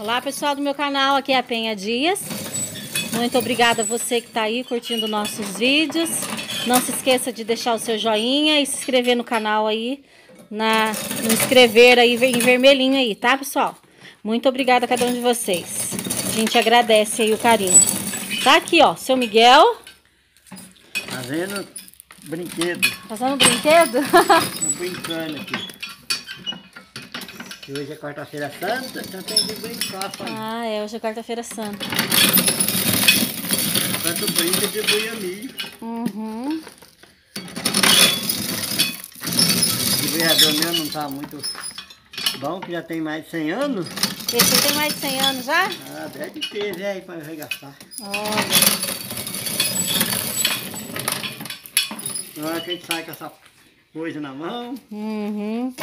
Olá pessoal do meu canal, aqui é a Penha Dias. Muito obrigada a você que está aí curtindo nossos vídeos. Não se esqueça de deixar o seu joinha e se inscrever no canal aí, no inscrever aí em vermelhinho aí, tá pessoal? Muito obrigada a cada um de vocês. A gente agradece aí o carinho. Tá aqui ó, seu Miguel. Fazendo brinquedo. Fazendo brinquedo? Tô brincando aqui. E hoje é quarta-feira santa, então tem que brincar. Ah, é, hoje é quarta-feira santa. Enquanto brinca de buiamilho. Uhum. O vereador meu não tá muito bom, que já tem mais de 100 anos. Esse tem mais de 100 anos já? Ah, deve ter, velho, para arregaçar. Olha. Na hora que a gente sai com essa coisa na mão. Uhum.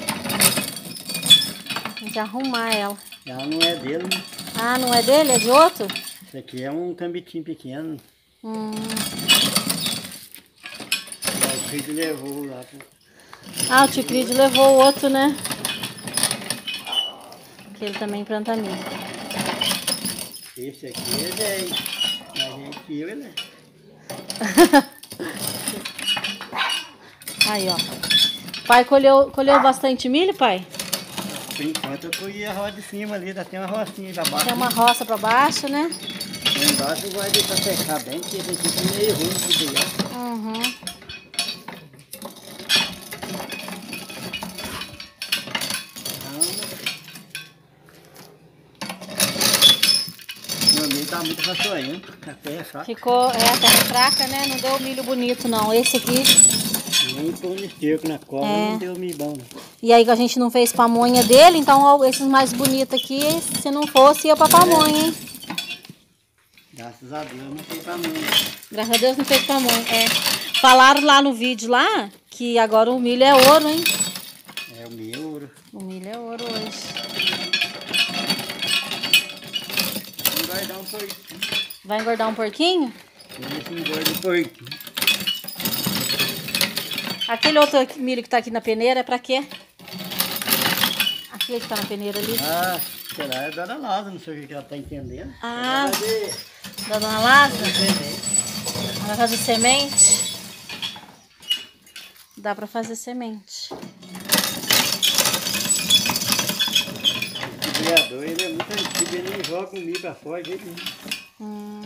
Tem que arrumar ela. Ela não é dele, né? Ah, não é dele? É de outro? Isso aqui é um cambitinho pequeno. Hum. O filho levou lá pro... Ah, o tio Crid levou o outro, né? Que ele também planta milho. Esse aqui é 10. A gente eu, ele é. Aí, ó. Pai colheu bastante milho, pai? Por enquanto eu colhi a roda de cima ali, ainda tem uma rocinha da baixo. Tem uma roça pra baixo, né? Lá embaixo eu vou deixar secar bem, porque esse aqui é meio ruim de pegar. Uhum. Meu milho tá muito raçoento, a terra é fraca. Ficou, a terra fraca, né? Não deu milho bonito, não. Esse aqui... Nem pôr no esterco na cova, não deu milho bom, não. E aí a gente não fez pamonha dele, então ó, esses mais bonitos aqui, se não fosse, ia pra pamonha, hein? Graças a Deus não tem tamanho. Graças a Deus não fez pamonha, é. Falaram lá no vídeo lá, que agora o milho é ouro, hein? É, o milho é ouro. O milho é ouro hoje. Vamos guardar um porquinho. Vai engordar um porquinho? Esse engorda um porquinho. Aquele outro milho que tá aqui na peneira é pra quê? Aquele que tá na peneira ali. Ah, sei lá, é da Dona Lázara, não sei o que ela tá entendendo. Ah, Ela da Dona Lázara? vai Ela vai fazer semente? Dá pra fazer semente. O criador, ele é muito antigo, ele não joga o milho pra fora de jeito nenhum.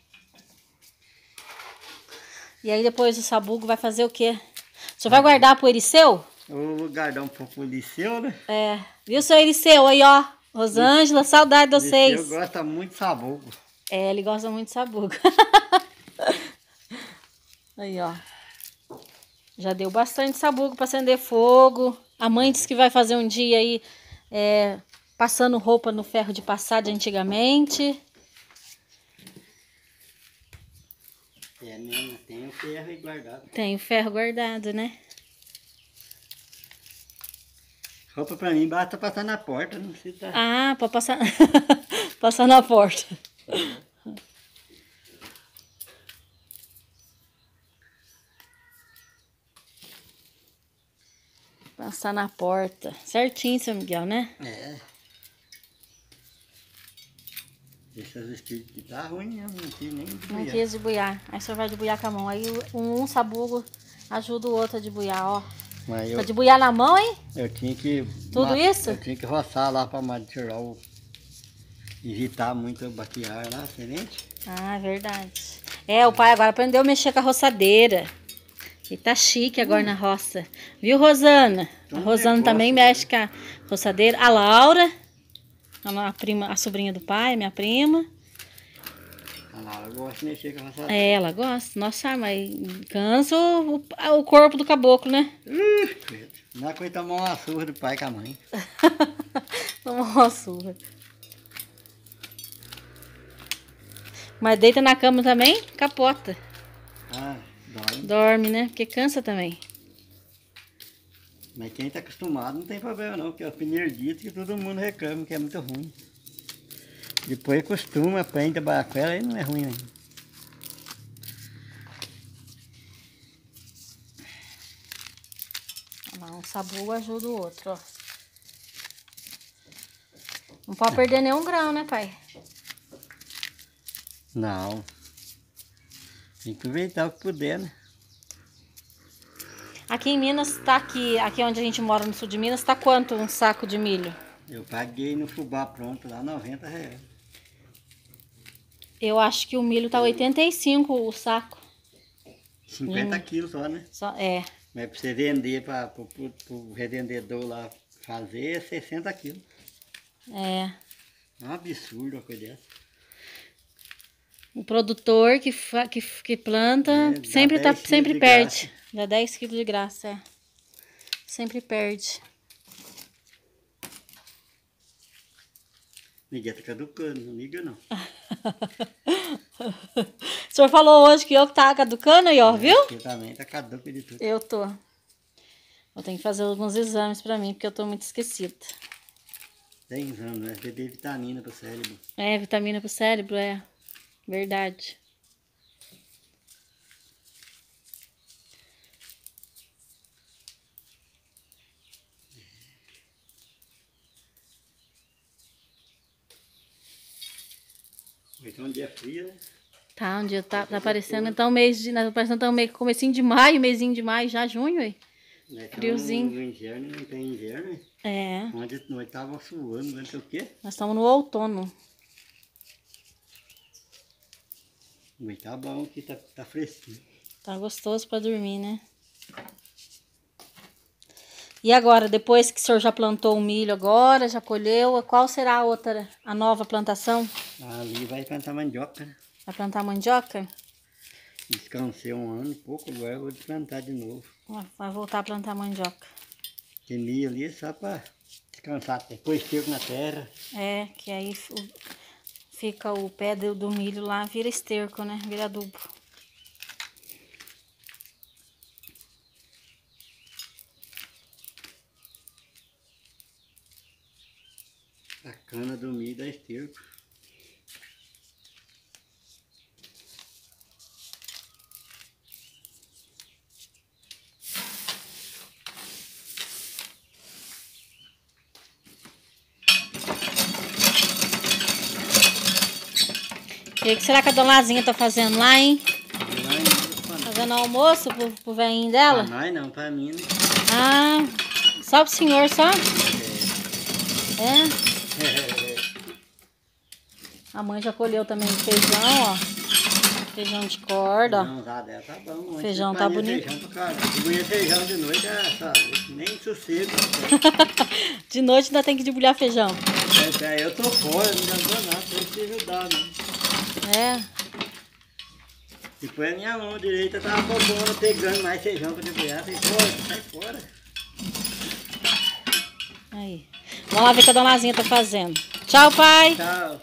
E aí depois o sabugo vai fazer o quê? O senhor vai guardar pro Ericeu? Eu vou guardar um pouco o liceu, né? É. Viu, seu Ericeu? Aí, ó. Rosângela, saudade de vocês. Eu gosto muito de sabugo. É, ele gosta muito de sabugo. Aí, ó. Já deu bastante sabugo para acender fogo. A mãe disse que vai fazer um dia aí passando roupa no ferro de passar de antigamente. É mesmo, tem o ferro aí guardado. Tem o ferro guardado, né? Roupa pra mim basta passar na porta, não precisa... Ah, para passar... passar na porta. Passar na porta. Certinho, seu Miguel, né? É. Esses espíritos que tá ruim, eu não quis nem Não desbuiar. quis debuiar. Aí o senhor vai debuiar com a mão. Aí um sabugo ajuda o outro a debuiar, ó. Mas Pra debuiar na mão, hein? eu tinha que... Tudo isso? Eu tinha que roçar lá pra tirar o... evitar muito baquear lá, semente. Ah, verdade. É, o pai agora aprendeu a mexer com a roçadeira. Ele tá chique agora na roça. Viu, Rosana? A Rosana também mexe com a roçadeira. A Laura, a prima, a sobrinha do pai, minha prima. A Laura gosta de mexer com a roçadeira. É, ela gosta. Nossa, mas cansa o corpo do caboclo, né? Não é coisa tomar uma surra do pai com a mãe. Tomou uma surra. Mas deita na cama também, capota. Ah, dói. Dorme, né? Porque cansa também. Mas quem tá acostumado não tem problema não, porque é o primeiro dia que todo mundo reclama que é muito ruim. Depois acostuma, aprende a trabalhar com ela, aí não é ruim ainda. Um sabugo ajuda o outro, ó. Não pode perder nenhum grão, né, pai? Não. Tem que aproveitar o que puder, né? Aqui em Minas tá aqui onde a gente mora no sul de Minas, tá quanto um saco de milho? Eu paguei no fubá pronto lá R$90. Eu acho que o milho tá 85 o saco. 50 quilos só, né? Só, Mas pra você vender para o revendedor lá fazer é 60 quilos. É. É um absurdo uma coisa dessa. O produtor que planta É, sempre dá 10 quilos sempre de perde. graça. Dá 10 quilos de graça, é. Sempre perde. Ninguém tá caducando, não liga não. O senhor falou hoje que eu que tava caducando aí, ó, viu? Aqui também tá caduco de tudo. Eu tô. Vou ter que fazer alguns exames pra mim, porque eu tô muito esquecida. Tem exame, né? Beber vitamina pro cérebro. É, vitamina pro cérebro, é. Verdade. Então um dia frio, né? Tá, um dia tá aparecendo, então tá aparecendo então meio que comecinho de maio, mêsinho de maio, já junho, aí. Friozinho. No inverno, não tem inverno, né? É, Onde nós tava suando, não sei o quê. nós estamos no outono. Mas tá bom que tá fresquinho. Tá gostoso pra dormir, né? E agora, depois que o senhor já plantou o milho agora, já colheu, qual será a nova plantação? Ali vai plantar mandioca, né? Vai plantar mandioca? Descansei um ano e pouco, agora eu vou plantar de novo. Vai voltar a plantar mandioca. Tem milho ali só pra descansar, depois chego na terra. É, que aí fica o pé do milho lá, vira esterco, né? Vira adubo. A cana do milho dá esterco. E o que será que a dona Lazinha tá fazendo lá, hein? Lá em Minas, pra nós. Fazendo almoço pro velhinho dela? Pra nós não, pra mim, né? Ah, só pro senhor, só? É. A mãe já colheu também feijão, ó. Feijão de corda, ó. Não, tá bom. Feijão tá bonito. Feijão pra caralho. Se comer feijão de noite, nem sossego. De noite ainda tem que debulhar feijão. Eu tô fora, não dá nada, tem que te ajudar, né? É. Depois a minha mão direita tava bobona, pegando mais feijão pra debulhar. Sai fora. Aí. Vamos lá ver o que a dona Lazinha tá fazendo. Tchau, pai. Tchau.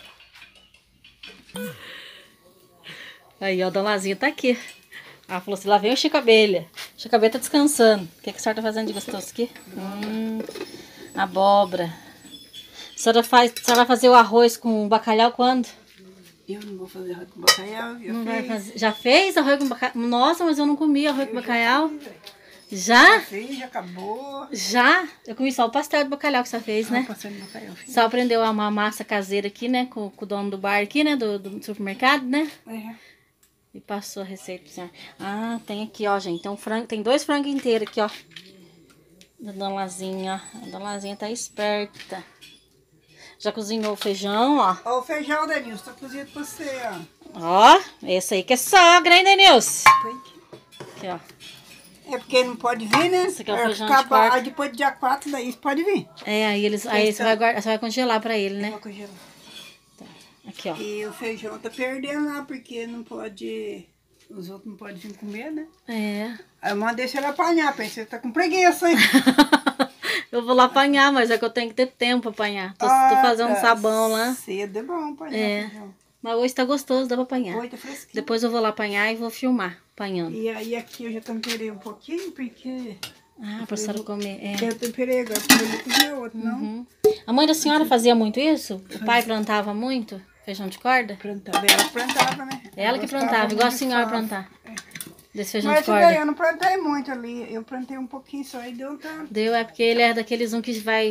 Aí, ó, a dona Lazinha tá aqui. Ela falou assim, lá vem o Chico Abelha. O Chico Abelha tá descansando. O que a senhora tá fazendo de gostoso aqui? Abóbora. A senhora vai fazer o arroz com bacalhau quando? Eu não vou fazer arroz com bacalhau. Não vai fazer. Já fez arroz com bacalhau? Nossa, mas eu não comi arroz com bacalhau. Já? Já acabou. Já? Eu comi só o pastel de bacalhau que você fez, né? Passando bacalhau, filho. Só aprendeu uma massa caseira aqui, né? Com o dono do bar aqui, né? Do supermercado, né? E passou a receita pro senhor. Ah, tem aqui, ó, gente. Tem 2 frangos inteiros aqui, ó. Da dona Lazinha, ó. A dona Lazinha tá esperta. Já cozinhou o feijão, ó. Ó, o feijão, Denilson, tá cozido pra você, ó. Ó, esse aí que é sogra, hein, Denilson? Aqui, ó. É porque não pode vir, né? Esse aqui é o feijão de quarta. Aí depois do dia 4 daí pode vir. É, aí você vai congelar pra ele, né? Vou congelar. Aqui, ó. E o feijão tá perdendo lá, porque não pode... Os outros não podem vir comer, né? É. Aí eu mandei você apanhar, pensei, tá com preguiça, hein? Eu vou lá apanhar, mas é que eu tenho que ter tempo pra apanhar. Tô fazendo um sabão lá. Cedo é bom apanhar feijão. Mas hoje tá gostoso, dá pra apanhar. Hoje tá fresquinho. Depois eu vou lá apanhar e vou filmar, apanhando. E aí aqui eu já temperei um pouquinho, porque... Ah, pra senhora comer. É. Eu temperei agora, porque eu não cozinhei outro, não. A mãe da senhora fazia muito isso? O pai plantava muito? Feijão de corda? Plantava, ela plantava, né? Ela que plantava, igual a senhora plantar. Desse feijão Mas de corda. eu não plantei muito ali, eu plantei um pouquinho só e deu um tanto. Deu, é porque ele é daqueles que vai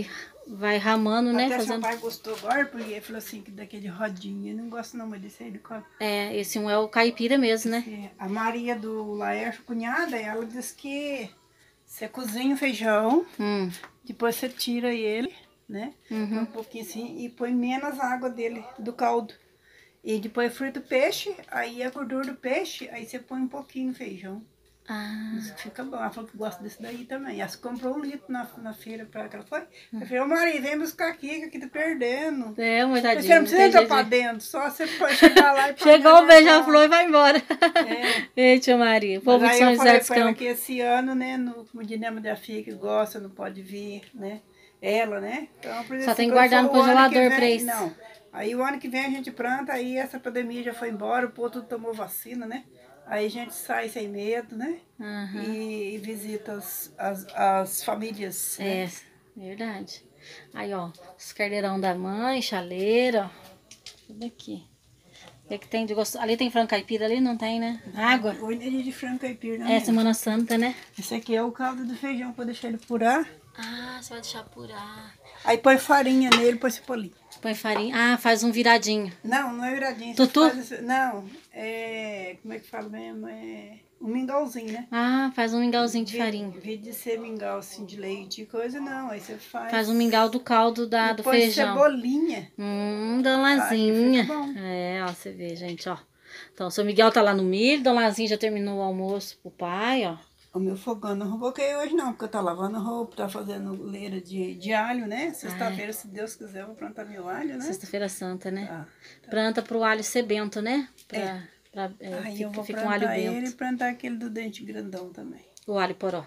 vai ramando, né? Até seu Fazendo... pai gostou agora, porque ele falou assim, que daquele rodinho. Eu não gosto não, mas desse aí ele come. É, esse um é o caipira mesmo, né? É, a Maria do Laércio, cunhada, ela disse que você cozinha o feijão, depois você tira ele, né? Um pouquinho assim, e põe menos água dele, do caldo. E depois frita o peixe, aí a gordura do peixe, aí você põe um pouquinho no feijão. Ah, Isso fica bom. Ela falou que gosta desse daí também. Ela comprou 1 litro na feira pra ela. Foi. Eu falei, ô Maria, vem buscar aqui, que aqui tá perdendo. é, uma tadinha. Você não precisa entrar pra dentro, só você pode chegar lá e pagar. Chegou, beijar a flor e vai embora. É. Ei, tia Maria, povo Mas de aí São eu José falei dos pra ela Campos. que esse ano, né, no Dinamo da FIA que gosta, não pode vir, né? Ela, né? Então, por Só tem que quando guardar no for o ano que congelador vem- pra isso. Não. Aí o ano que vem a gente planta, aí essa pandemia já foi embora, o povo tudo tomou vacina, né? Aí a gente sai sem medo, né? E visita as famílias. Né? É, verdade. Aí, ó, os carneirão da mãe, chaleira, ó. Tudo aqui. O que é que tem de gostoso? Ali tem frango caipira, ali não tem, né? Água. Hoje é dia de frango caipira, É, né? Semana Santa, né? Esse aqui é o caldo do feijão, pra deixar ele purar. Ah, você vai deixar apurar. Aí põe farinha nele, põe cebolinha. Põe farinha. Ah, faz um viradinho. Não, não é viradinho. Tutu? Não, como é que fala mesmo? É um mingauzinho, né? Ah, faz um mingauzinho de farinha. Em vez de ser mingau assim de leite e coisa, não. Aí você faz. Faz um mingau do caldo do põe feijão. cebolinha. Dona Lazinha. Aí fica bom. É, ó, você vê, gente, ó. Então, o seu Miguel tá lá no milho, Dona Lazinha já terminou o almoço pro pai, ó. O meu fogão não reboquei hoje não, porque eu tô lavando roupa, tá fazendo leira de alho, né? Sexta-feira, se Deus quiser, eu vou plantar meu alho, né? Sexta-feira Santa, né? Tá. Planta pro alho ser bento, né? Aí eu vou fica um alho plantar ele e bento. plantar aquele do dente grandão também. O alho poró.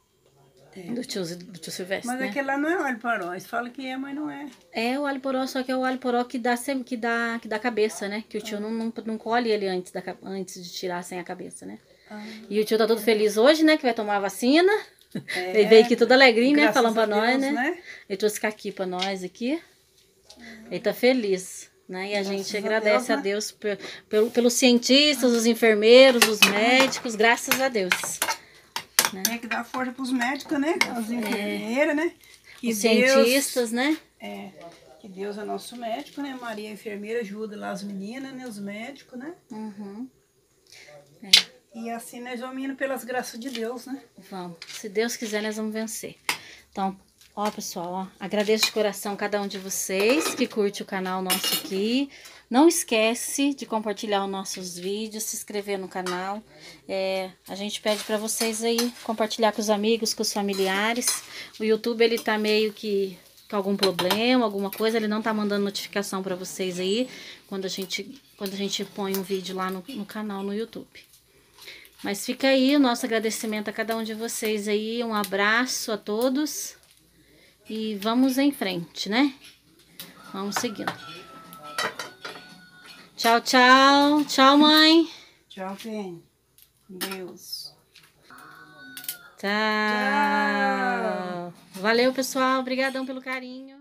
Do tio Silvestre, Mas né? aquele lá não é alho poró, eles falam que é, mas não é. É o alho poró, só que é o alho poró que dá cabeça, né? Que o tio não colhe ele antes de tirar sem a cabeça, né? E o tio tá todo feliz hoje, né? Que vai tomar a vacina. Ele veio aqui todo alegrinho, né? Graças Falando pra a nós, Deus, né? Ele trouxe caqui pra nós aqui. Ele tá feliz, né? E a gente agradece a Deus pelos cientistas, os enfermeiros, os médicos, graças a Deus. Tem que dar força pros médicos, né? As enfermeiras, né? Que Os cientistas, né? Que Deus é nosso médico, né? Maria, a enfermeira, ajuda lá as meninas, né? Os médicos, né? E assim nós vamos indo pelas graças de Deus, né? Vamos. Se Deus quiser, nós vamos vencer. Então, ó, pessoal, ó, agradeço de coração cada um de vocês que curte o canal nosso aqui. Não esquece de compartilhar os nossos vídeos, se inscrever no canal. A gente pede para vocês aí compartilhar com os amigos, com os familiares. O YouTube, ele tá meio que com algum problema, alguma coisa, ele não tá mandando notificação para vocês aí quando a gente põe um vídeo lá no canal no YouTube. Mas fica aí o nosso agradecimento a cada um de vocês aí, um abraço a todos e vamos em frente, né? Vamos seguindo. Tchau, tchau. Tchau, mãe. Tchau, Penha. Deus. Tchau. Valeu, pessoal. Obrigadão pelo carinho.